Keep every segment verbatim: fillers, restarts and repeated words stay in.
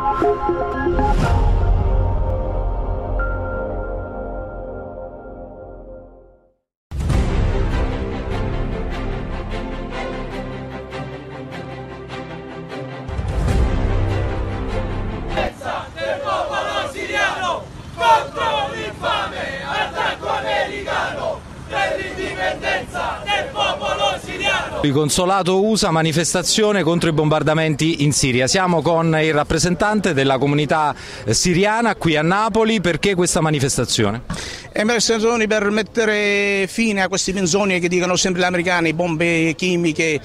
Del popolo siriano contro l'infame attacco americano per l'indipendenza del popolo siriano. Il consolato U S A, manifestazione contro i bombardamenti in Siria. Siamo con il rappresentante della comunità siriana qui a Napoli. Perché questa manifestazione? È manifestazione per mettere fine a questi menzogne che dicono sempre gli americani, bombe chimiche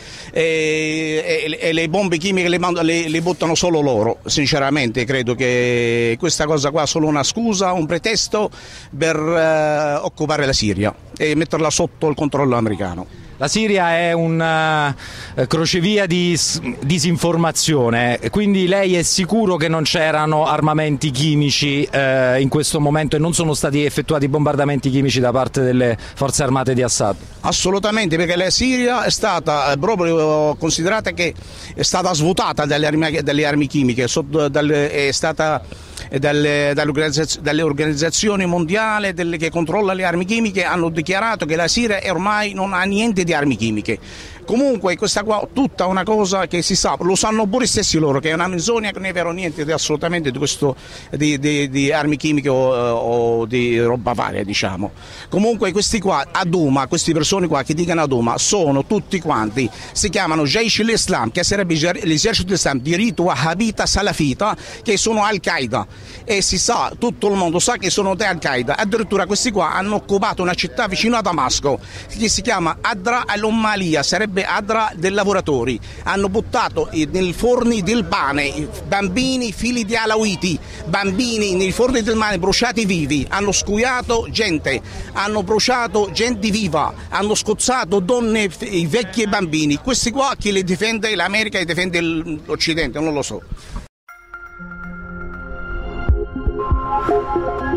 e, e, e le bombe chimiche le, le, le buttano solo loro. Sinceramente credo che questa cosa qua è solo una scusa, un pretesto per uh, occupare la Siria e metterla sotto il controllo americano. La Siria è una crocevia di disinformazione, quindi lei è sicuro che non c'erano armamenti chimici eh, in questo momento e non sono stati effettuati bombardamenti chimici da parte delle forze armate di Assad? Assolutamente, perché la Siria è stata proprio considerata che è stata svuotata dalle armi, dalle armi chimiche, è stata dalle, dalle organizzazioni mondiali delle, che controllano le armi chimiche, hanno dichiarato che la Siria ormai non ha niente di armi chimiche. Comunque questa qua è tutta una cosa che si sa, lo sanno pure stessi loro, che è una menzogna, che non è vero niente di, assolutamente di questo di, di, di armi chimiche o, o di roba varia, diciamo. Comunque questi qua a Douma, queste persone qua che dicono a Douma sono tutti quanti, si chiamano Jaish al-Islam, che sarebbe l'esercito dell'Islam di rito wahhabita salafita, che sono Al-Qaeda, e si sa, tutto il mondo sa che sono di Al-Qaeda. Addirittura questi qua hanno occupato una città vicino a Damasco che si chiama Adra al-Ummalia, sarebbe Adra dei lavoratori. Hanno buttato nei forni del pane bambini figli di alawiti, bambini nei forni del pane bruciati vivi, hanno scuiato gente, hanno bruciato gente viva, hanno scozzato donne, i vecchi e bambini. Questi qua chi li difende? L'America e difende l'Occidente, non lo so.